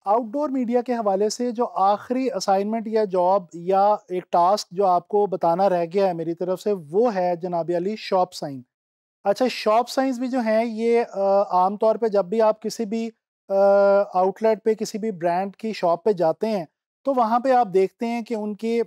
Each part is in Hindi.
आउटडोर मीडिया के हवाले से जो आखिरी असाइनमेंट या जॉब या एक टास्क जो आपको बताना रह गया है मेरी तरफ से, वो है जनाब अली शॉप साइन। अच्छा, शॉप साइंस भी जो हैं ये आम तौर पे जब भी आप किसी भी आउटलेट पे किसी भी ब्रांड की शॉप पे जाते हैं, तो वहाँ पे आप देखते हैं कि उनकी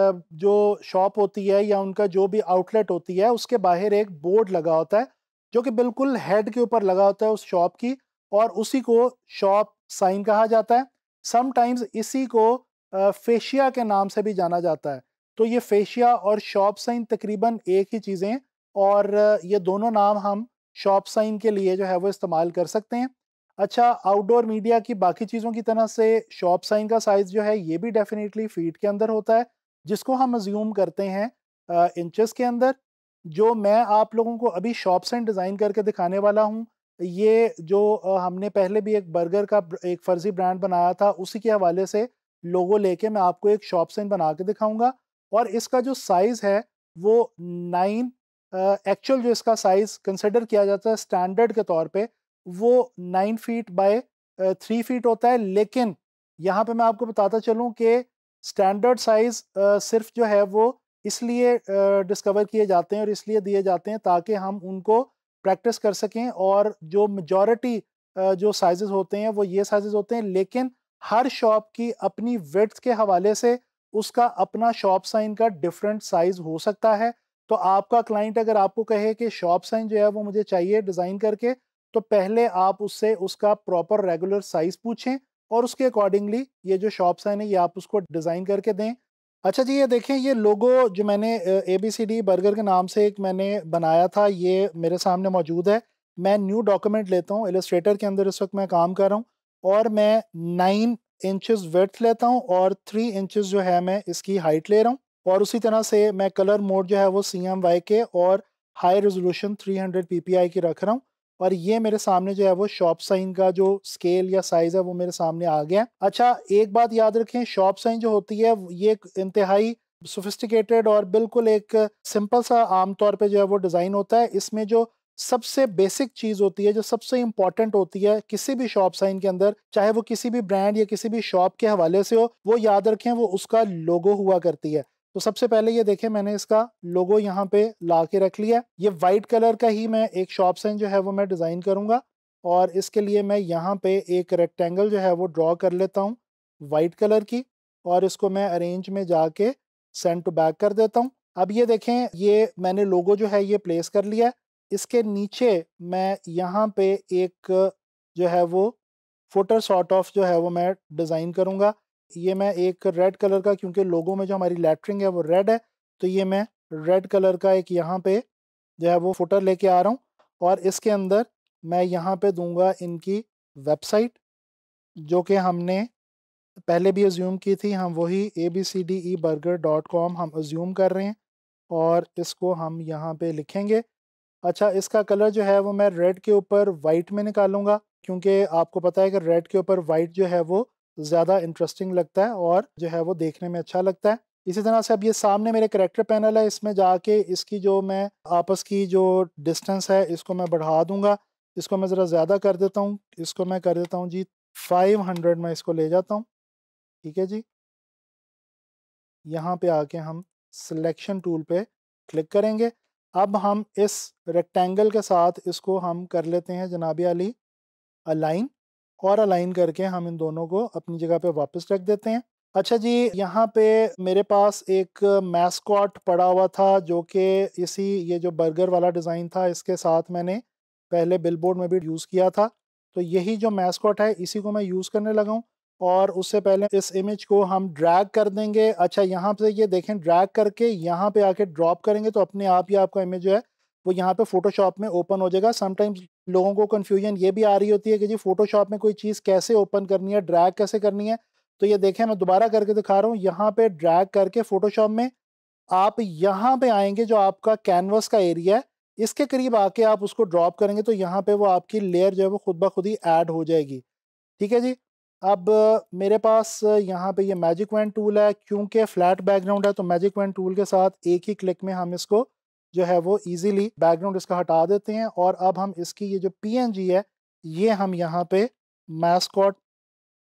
जो शॉप होती है या उनका जो भी आउटलेट होती है उसके बाहर एक बोर्ड लगा होता है, जो कि बिल्कुल हेड के ऊपर लगा होता है उस शॉप की, और उसी को शॉप साइन कहा जाता है। समटाइम्स इसी को फेशिया के नाम से भी जाना जाता है। तो ये फेशिया और शॉप साइन तकरीबन एक ही चीज़ें हैं, और ये दोनों नाम हम शॉप साइन के लिए जो है वो इस्तेमाल कर सकते हैं। अच्छा, आउटडोर मीडिया की बाकी चीज़ों की तरह से शॉप साइन का साइज़ जो है ये भी डेफ़िनेटली फ़ीट के अंदर होता है, जिसको हम अज़्यूम करते हैं इंचेस के अंदर। जो मैं आप लोगों को अभी शॉप साइन डिज़ाइन करके दिखाने वाला हूँ, ये जो हमने पहले भी एक बर्गर का एक फ़र्ज़ी ब्रांड बनाया था, उसी के हवाले से लोगो लेके मैं आपको एक शॉप साइन बना के दिखाऊँगा। और इसका जो साइज़ है वो 9 एक्चुअल जो इसका साइज़ कंसिडर किया जाता है स्टैंडर्ड के तौर पे, वो 9 फीट बाय 3 फीट होता है। लेकिन यहाँ पे मैं आपको बताता चलूँ कि स्टैंडर्ड साइज़ सिर्फ़ जो है वो इसलिए डिस्कवर किए जाते हैं और इसलिए दिए जाते हैं ताकि हम उनको प्रैक्टिस कर सकें, और जो मेजॉरिटी जो साइज़ेज़ होते हैं वो ये साइज़ेज़ होते हैं। लेकिन हर शॉप की अपनी विड्थ के हवाले से उसका अपना शॉप साइन का डिफरेंट साइज़ हो सकता है। तो आपका क्लाइंट अगर आपको कहे कि शॉप साइन जो है वो मुझे चाहिए डिज़ाइन करके, तो पहले आप उससे उसका प्रॉपर रेगुलर साइज़ पूछें और उसके अकॉर्डिंगली ये जो शॉप साइन है ये आप उसको डिज़ाइन करके दें। अच्छा जी, ये देखें, ये लोगो जो मैंने एबीसीडी बर्गर के नाम से एक मैंने बनाया था, ये मेरे सामने मौजूद है। मैं न्यू डॉक्यूमेंट लेता हूँ, इलस्ट्रेटर के अंदर इस वक़्त मैं काम कर रहा हूँ, और मैं 9 इंचेस विड्थ लेता हूँ और 3 इंचेस जो है मैं इसकी हाइट ले रहा हूँ। और उसी तरह से मैं कलर मोड जो है वो CMYK और हाई रेज़ोल्यूशन 300 पीपीआई की रख रहा हूँ। और ये मेरे सामने जो है वो शॉप साइन का जो स्केल या साइज़ है वो मेरे सामने आ गया है। अच्छा, एक बात याद रखें, शॉप साइन जो होती है ये एक इंतहाई सोफिस्टिकेटेड और बिल्कुल एक सिंपल सा आम तौर पे जो है वो डिज़ाइन होता है। इसमें जो सबसे बेसिक चीज़ होती है, जो सबसे इम्पोर्टेंट होती है किसी भी शॉप साइन के अंदर, चाहे वो किसी भी ब्रांड या किसी भी शॉप के हवाले से हो, वो याद रखें वो उसका लोगो हुआ करती है। तो सबसे पहले ये देखें, मैंने इसका लोगो यहाँ पे ला के रख लिया। ये वाइट कलर का ही मैं एक शॉप साइन जो है वो मैं डिज़ाइन करूँगा, और इसके लिए मैं यहाँ पे एक रेक्टेंगल जो है वो ड्रॉ कर लेता हूँ वाइट कलर की, और इसको मैं अरेंज में जाके सेंड टू बैक कर देता हूँ। अब ये देखें, ये मैंने लोगो जो है ये प्लेस कर लिया है। इसके नीचे मैं यहाँ पे एक जो है वो फुटर सॉर्ट ऑफ जो है वो मैं डिज़ाइन करूँगा। ये मैं एक रेड कलर का, क्योंकि लोगो में जो हमारी लेटरिंग है वो रेड है, तो ये मैं रेड कलर का एक यहाँ पे जो है वो फुटर लेके आ रहा हूँ। और इसके अंदर मैं यहाँ पे दूँगा इनकी वेबसाइट, जो कि हमने पहले भी अज़्यूम की थी। हम वही abcdeburger.com हम अज़्यूम कर रहे हैं, और इसको हम यहाँ पे लिखेंगे। अच्छा, इसका कलर जो है वो मैं रेड के ऊपर वाइट में निकालूँगा, क्योंकि आपको पता है कि रेड के ऊपर वाइट जो है वो ज़्यादा इंटरेस्टिंग लगता है और जो है वो देखने में अच्छा लगता है। इसी तरह से अब ये सामने मेरे कैरेक्टर पैनल है, इसमें जाके इसकी जो मैं आपस की जो डिस्टेंस है इसको मैं बढ़ा दूँगा। इसको मैं ज़रा ज़्यादा कर देता हूँ, इसको मैं कर देता हूँ जी 500, मैं इसको ले जाता हूँ। ठीक है जी। यहाँ पे आके हम सिलेक्शन टूल पे क्लिक करेंगे। अब हम इस रेक्टेंगल के साथ इसको हम कर लेते हैं जनाब अली अलाइन, और अलाइन करके हम इन दोनों को अपनी जगह पे वापस रख देते हैं। अच्छा जी, यहाँ पे मेरे पास एक मैस्कॉट पड़ा हुआ था, जो कि इसी ये जो बर्गर वाला डिज़ाइन था इसके साथ मैंने पहले बिलबोर्ड में भी यूज़ किया था। तो यही जो मैस्कॉट है इसी को मैं यूज़ करने लगा हूँ, और उससे पहले इस इमेज को हम ड्रैग कर देंगे। अच्छा, यहाँ पे ये देखें, ड्रैग करके यहाँ पे आके ड्रॉप करेंगे तो अपने आप ही आपका इमेज जो है वो यहाँ पे फ़ोटोशॉप में ओपन हो जाएगा। समटाइम्स लोगों को कन्फ्यूजन ये भी आ रही होती है कि जी फ़ोटोशॉप में कोई चीज़ कैसे ओपन करनी है, ड्रैग कैसे करनी है। तो ये देखें, मैं दोबारा करके दिखा रहा हूँ। यहाँ पे ड्रैग करके फ़ोटोशॉप में आप यहाँ पे आएँगे, जो आपका कैनवास का एरिया है, इसके करीब आके आप उसको ड्रॉप करेंगे तो यहाँ पे वो आपकी लेयर जो है वो खुद ब खुद ही ऐड हो जाएगी। ठीक है जी। अब मेरे पास यहाँ पे ये मैजिक वैन टूल है, क्योंकि फ्लैट बैकग्राउंड है तो मैजिक वैन टूल के साथ एक ही क्लिक में हम इसको जो है वो ईज़िली बैकग्राउंड इसका हटा देते हैं। और अब हम इसकी ये जो पीएनजी है ये हम यहाँ पे मैस्कॉट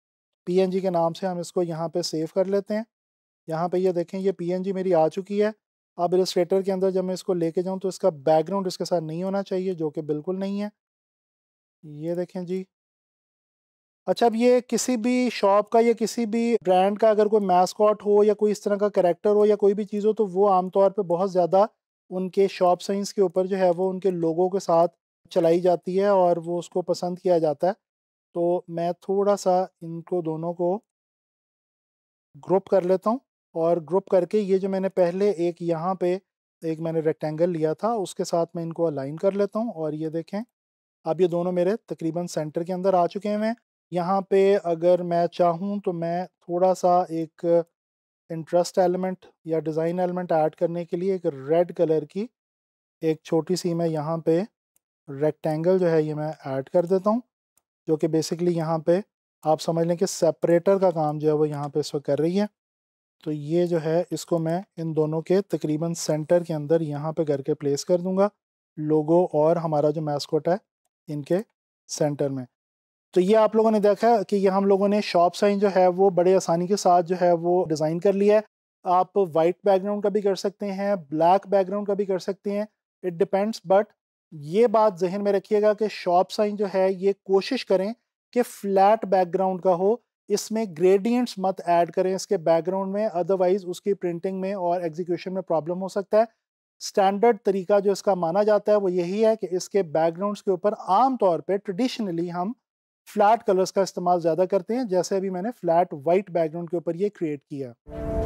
पीएनजी के नाम से हम इसको यहाँ पे सेव कर लेते हैं। यहाँ पे ये देखें ये पीएनजी मेरी आ चुकी है। अब इलस्ट्रेटर के अंदर जब मैं इसको लेके जाऊँ तो इसका बैकग्राउंड इसके साथ नहीं होना चाहिए, जो कि बिल्कुल नहीं है। ये देखें जी। अच्छा, अब ये किसी भी शॉप का या किसी भी ब्रांड का अगर कोई मैस्कॉट हो या कोई इस तरह का कैरेक्टर हो या कोई भी चीज़ हो, तो वो आमतौर पे बहुत ज़्यादा उनके शॉप साइंस के ऊपर जो है वो उनके लोगों के साथ चलाई जाती है और वो उसको पसंद किया जाता है। तो मैं थोड़ा-सा इनको दोनों को ग्रुप कर लेता हूँ और ग्रुप करके ये जो मैंने पहले एक यहाँ पे एक मैंने रेक्टेंगल लिया था, उसके साथ मैं इनको अलाइन कर लेता हूँ और ये देखें, अब ये दोनों मेरे तकरीबन सेंटर के अंदर आ चुके हैं। यहाँ पे अगर मैं चाहूँ तो मैं थोड़ा-सा एक इंटरेस्ट एलिमेंट या डिज़ाइन एलिमेंट ऐड करने के लिए एक रेड कलर की एक छोटी-सी मैं यहाँ पे रेक्टेंगल जो है ये मैं ऐड कर देता हूँ, जो कि बेसिकली यहाँ पे आप समझ लें कि सेपरेटर का काम जो है वो यहाँ पे इस वक़्त कर रही है। तो ये जो है इसको मैं इन दोनों के तकरीबन सेंटर के अंदर यहाँ पे करके प्लेस कर दूँगा, लोगो और हमारा जो मैस्कॉट है इनके सेंटर में। तो ये आप लोगों ने देखा कि ये हम लोगों ने शॉप साइन जो है वो बड़े आसानी के साथ जो है वो डिज़ाइन कर लिया है। आप वाइट बैकग्राउंड का भी कर सकते हैं, ब्लैक बैकग्राउंड का भी कर सकते हैं, इट डिपेंड्स। बट ये बात ज़हन में रखिएगा कि शॉप साइन जो है ये कोशिश करें कि फ्लैट बैकग्राउंड का हो, इसमें ग्रेडियंट्स मत ऐड करें इसके बैकग्राउंड में, अदरवाइज़ उसकी प्रिंटिंग में और एग्जीक्यूशन में प्रॉब्लम हो सकता है। स्टैंडर्ड तरीका जो इसका माना जाता है वो यही है कि इसके बैकग्राउंड्स के ऊपर आम तौर पे ट्रेडिशनली हम फ्लैट कलर्स का इस्तेमाल ज़्यादा करते हैं, जैसे अभी मैंने फ्लैट वाइट बैकग्राउंड के ऊपर ये क्रिएट किया।